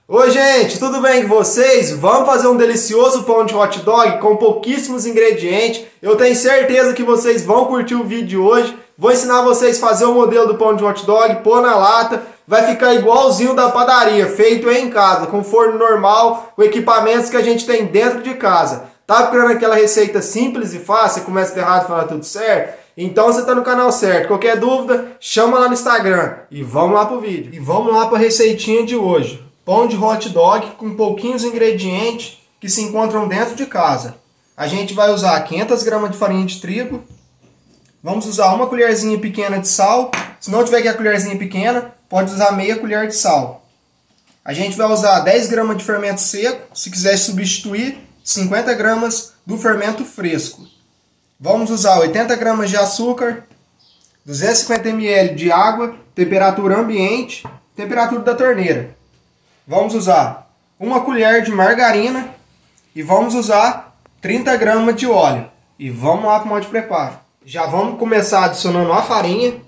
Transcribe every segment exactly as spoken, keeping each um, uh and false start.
Oi gente, tudo bem com vocês? Vamos fazer um delicioso pão de hot dog com pouquíssimos ingredientes. Eu tenho certeza que vocês vão curtir o vídeo de hoje. Vou ensinar vocês a fazer o modelo do pão de hot dog, pôr na lata. Vai ficar igualzinho da padaria, feito em casa, com forno normal, com equipamentos que a gente tem dentro de casa. Tá procurando aquela receita simples e fácil, começa de errado e fala tudo certo? Então você está no canal certo. Qualquer dúvida, chama lá no Instagram. E vamos lá pro vídeo. E vamos lá para a receitinha de hoje. Pão de hot dog com pouquinhos ingredientes que se encontram dentro de casa. A gente vai usar quinhentas gramas de farinha de trigo. Vamos usar uma colherzinha pequena de sal. Se não tiver aqui a colherzinha pequena, pode usar meia colher de sal. A gente vai usar dez gramas de fermento seco. Se quiser substituir, cinquenta gramas do fermento fresco. Vamos usar oitenta gramas de açúcar, duzentos e cinquenta mililitros de água, temperatura ambiente, temperatura da torneira. Vamos usar uma colher de margarina e vamos usar trinta gramas de óleo. E vamos lá para o modo de preparo. Já vamos começar adicionando a farinha.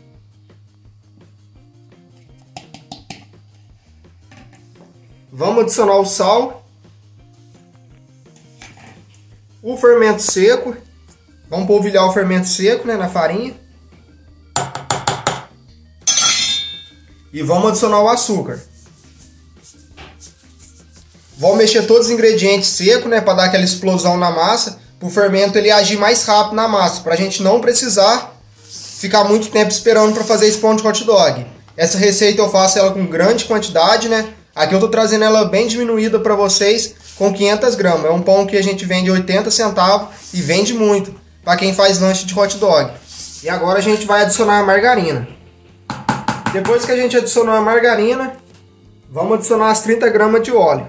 Vamos adicionar o sal. O fermento seco. Vamos polvilhar o fermento seco, né, na farinha. E vamos adicionar o açúcar. Vamos mexer todos os ingredientes secos, né, para dar aquela explosão na massa, para o fermento ele agir mais rápido na massa, para a gente não precisar ficar muito tempo esperando para fazer esse pão de hot dog. Essa receita eu faço ela com grande quantidade, né? Aqui eu estou trazendo ela bem diminuída para vocês, com quinhentas gramas. É um pão que a gente vende oitenta centavos e vende muito para quem faz lanche de hot dog. E agora a gente vai adicionar a margarina. Depois que a gente adicionou a margarina, vamos adicionar as trinta gramas de óleo.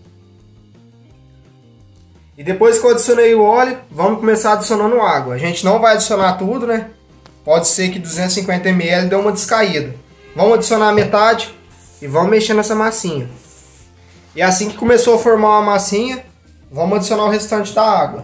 E depois que eu adicionei o óleo, vamos começar adicionando água. A gente não vai adicionar tudo, né? Pode ser que duzentos e cinquenta mililitros dê uma descaída. Vamos adicionar a metade e vamos mexer nessa massinha. E assim que começou a formar uma massinha, vamos adicionar o restante da água.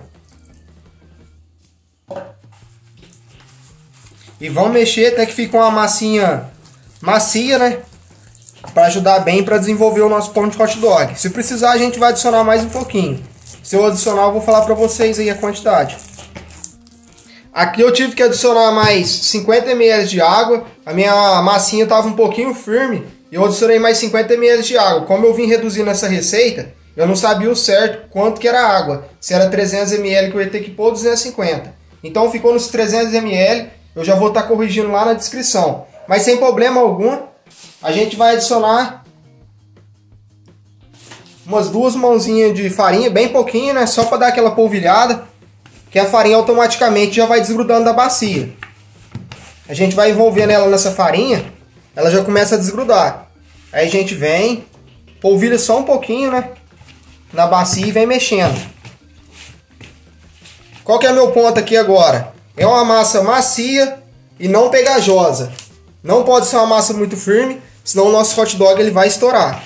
E vamos mexer até que fique uma massinha macia, né? Para ajudar bem para desenvolver o nosso pão de hot dog. Se precisar, a gente vai adicionar mais um pouquinho. Se eu adicionar, eu vou falar para vocês aí a quantidade. Aqui eu tive que adicionar mais cinquenta mililitros de água. A minha massinha estava um pouquinho firme. E eu adicionei mais cinquenta mililitros de água. Como eu vim reduzindo essa receita, eu não sabia o certo quanto que era a água. Se era trezentos mililitros que eu ia ter que pôr, duzentos e cinquenta. Então ficou nos trezentos mililitros. Eu já vou estar corrigindo lá na descrição. Mas sem problema algum, a gente vai adicionar umas duas mãozinhas de farinha, bem pouquinho, né? Só para dar aquela polvilhada, que a farinha automaticamente já vai desgrudando da bacia. A gente vai envolvendo ela nessa farinha, ela já começa a desgrudar. Aí a gente vem, polvilha só um pouquinho, né? Na bacia e vem mexendo. Qual que é o meu ponto aqui agora? É uma massa macia e não pegajosa. Não pode ser uma massa muito firme, senão o nosso hot dog ele vai estourar.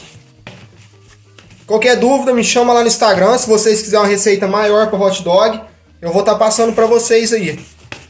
Qualquer dúvida, me chama lá no Instagram. Se vocês quiserem uma receita maior para hot dog, eu vou estar passando para vocês aí.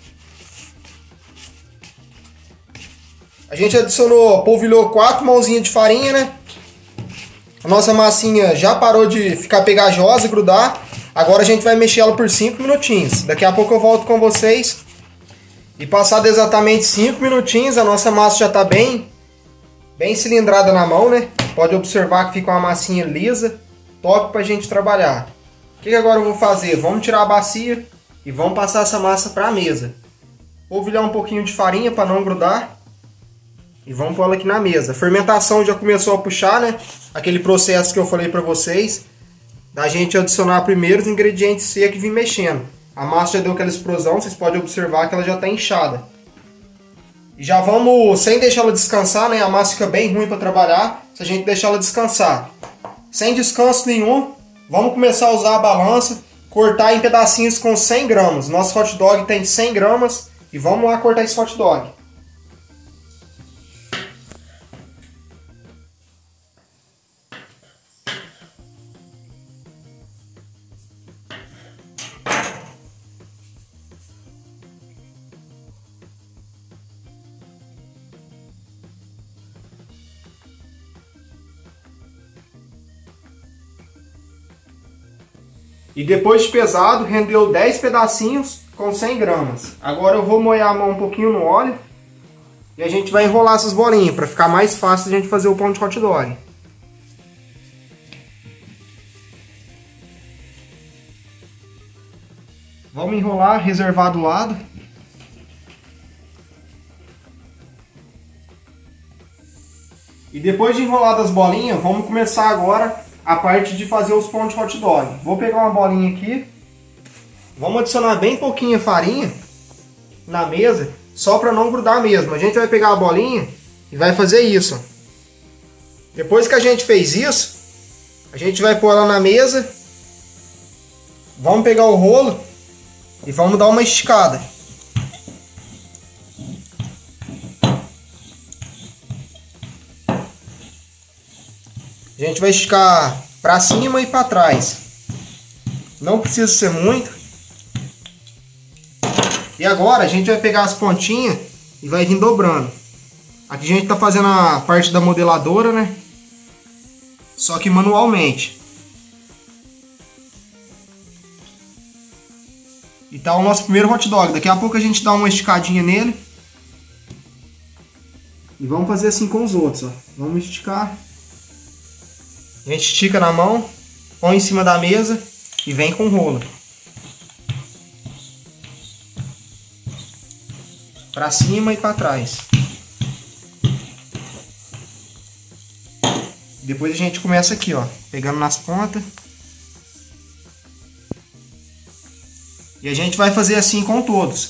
A gente adicionou, polvilhou quatro mãozinhas de farinha, né? A nossa massinha já parou de ficar pegajosa e grudar. Agora a gente vai mexer ela por cinco minutinhos. Daqui a pouco eu volto com vocês. E passado exatamente cinco minutinhos, a nossa massa já está bem, bem cilindrada na mão, né? Pode observar que fica uma massinha lisa, top para a gente trabalhar. O que, que agora eu vou fazer? Vamos tirar a bacia e vamos passar essa massa para a mesa. Polvilhar um pouquinho de farinha para não grudar. E vamos pôr ela aqui na mesa. A fermentação já começou a puxar, né? Aquele processo que eu falei para vocês. Da gente adicionar primeiro os ingredientes secos e vir mexendo. A massa já deu aquela explosão, vocês podem observar que ela já está inchada. E já vamos, sem deixar ela descansar, né? A massa fica bem ruim para trabalhar se a gente deixar ela descansar. Sem descanso nenhum, vamos começar a usar a balança, cortar em pedacinhos com cem gramas. Nosso hot dog tem cem gramas e vamos lá cortar esse hot dog. E depois de pesado, rendeu dez pedacinhos com cem gramas. Agora eu vou molhar a mão um pouquinho no óleo e a gente vai enrolar essas bolinhas para ficar mais fácil a gente fazer o pão de hot dog. Vamos enrolar, reservar do lado. E depois de enrolar as bolinhas, vamos começar agora a parte de fazer os pão de hot dog. Vou pegar uma bolinha aqui. Vamos adicionar bem pouquinha farinha na mesa, só para não grudar mesmo. A gente vai pegar a bolinha e vai fazer isso. Depois que a gente fez isso, a gente vai pôr ela na mesa. Vamos pegar o rolo e vamos dar uma esticada. A gente vai esticar para cima e para trás. Não precisa ser muito. E agora a gente vai pegar as pontinhas e vai vir dobrando. Aqui a gente está fazendo a parte da modeladora, né? Só que manualmente. E tá o nosso primeiro hot dog. Daqui a pouco a gente dá uma esticadinha nele. E vamos fazer assim com os outros, ó. Vamos esticar. A gente estica na mão, põe em cima da mesa e vem com o rolo. Para cima e para trás. Depois a gente começa aqui, ó, pegando nas pontas. E a gente vai fazer assim com todos.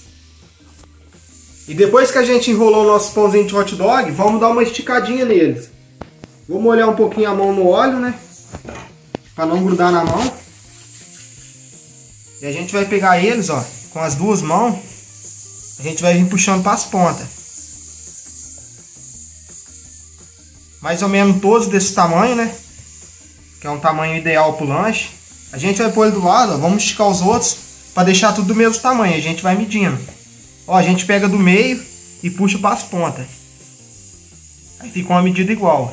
E depois que a gente enrolou o nosso pãozinho de hot dog, vamos dar uma esticadinha neles. Vou molhar um pouquinho a mão no óleo, né? Para não grudar na mão. E a gente vai pegar eles, ó, com as duas mãos. A gente vai vir puxando para as pontas. Mais ou menos todos desse tamanho, né? Que é um tamanho ideal para o lanche. A gente vai pôr ele do lado, ó, vamos esticar os outros para deixar tudo do mesmo tamanho. A gente vai medindo. Ó, a gente pega do meio e puxa para as pontas. Aí fica uma medida igual.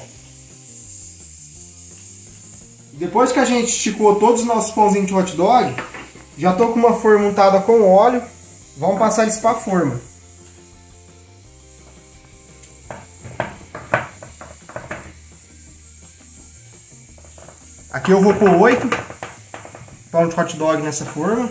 Depois que a gente esticou todos os nossos pãozinhos de hot dog, já tô com uma forma untada com óleo. Vamos passar eles para a forma. Aqui eu vou pôr oito pão de hot dog nessa forma.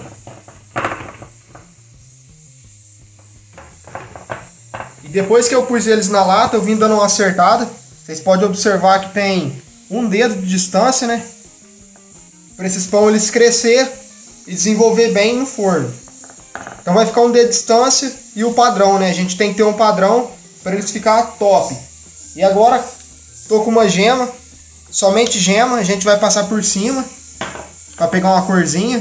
E depois que eu pus eles na lata, eu vim dando uma acertada. Vocês podem observar que tem um dedo de distância, né? Para esses pão eles crescer e desenvolver bem no forno. Então vai ficar um dedo de distância e o padrão, né? A gente tem que ter um padrão para eles ficar top. E agora tô com uma gema, somente gema, a gente vai passar por cima para pegar uma corzinha.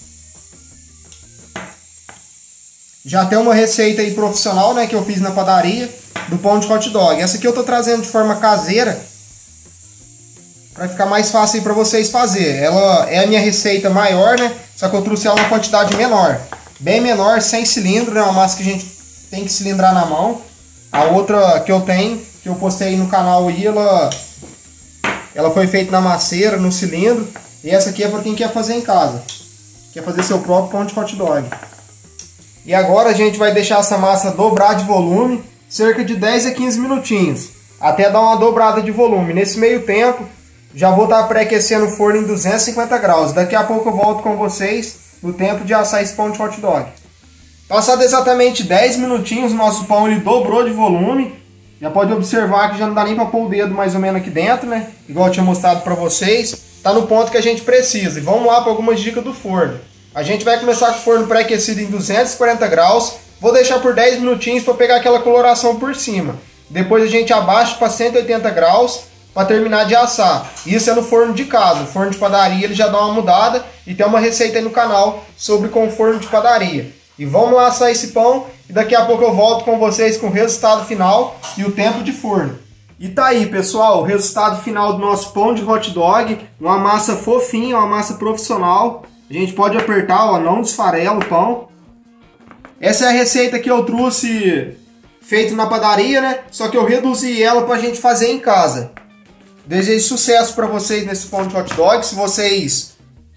Já tem uma receita aí profissional, né, que eu fiz na padaria do pão de hot dog. Essa aqui eu tô trazendo de forma caseira para ficar mais fácil aí para vocês fazer. Ela é a minha receita maior, né? Só que eu trouxe ela uma quantidade menor. Bem menor, sem cilindro, né? Uma massa que a gente tem que cilindrar na mão. A outra que eu tenho, que eu postei no canal aí, ela, ela foi feita na maceira, no cilindro. E essa aqui é para quem quer fazer em casa. Quer fazer seu próprio pão de hot dog. E agora a gente vai deixar essa massa dobrar de volume, cerca de dez a quinze minutinhos. Até dar uma dobrada de volume. Nesse meio tempo, já vou estar pré-aquecendo o forno em duzentos e cinquenta graus. Daqui a pouco eu volto com vocês no tempo de assar esse pão de hot dog. Passado exatamente dez minutinhos, o nosso pão ele dobrou de volume. Já pode observar que já não dá nem para pôr o dedo mais ou menos aqui dentro, né? Igual eu tinha mostrado para vocês. Tá no ponto que a gente precisa. E vamos lá para algumas dicas do forno. A gente vai começar com o forno pré-aquecido em duzentos e quarenta graus. Vou deixar por dez minutinhos para pegar aquela coloração por cima. Depois a gente abaixa para cento e oitenta graus para terminar de assar. Isso é no forno de casa. O forno de padaria ele já dá uma mudada e tem uma receita aí no canal sobre com o forno de padaria. E vamos lá assar esse pão e daqui a pouco eu volto com vocês com o resultado final e o tempo de forno. E tá aí, pessoal, o resultado final do nosso pão de hot dog, uma massa fofinha, uma massa profissional. A gente pode apertar, ó, não desfarela o pão. Essa é a receita que eu trouxe feito na padaria, né? Só que eu reduzi ela pra gente fazer em casa. Desejo sucesso para vocês nesse pão de hot dog. Se vocês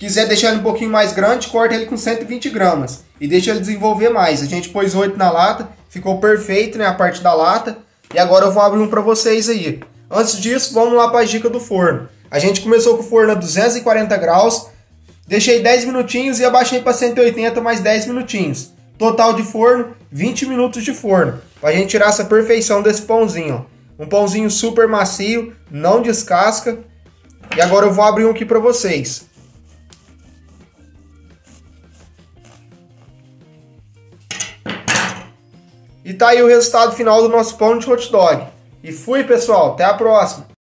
Quiser deixar ele um pouquinho mais grande, corta ele com cento e vinte gramas e deixa ele desenvolver mais. A gente pôs oito na lata, ficou perfeito, né, a parte da lata. E agora eu vou abrir um para vocês aí. Antes disso, vamos lá para a dica do forno. A gente começou com o forno a duzentos e quarenta graus, deixei dez minutinhos e abaixei para cento e oitenta mais dez minutinhos. Total de forno, vinte minutos de forno, para a gente tirar essa perfeição desse pãozinho. Ó. Um pãozinho super macio, não descasca. E agora eu vou abrir um aqui para vocês. E tá aí o resultado final do nosso pão de hot dog. E fui, pessoal, até a próxima!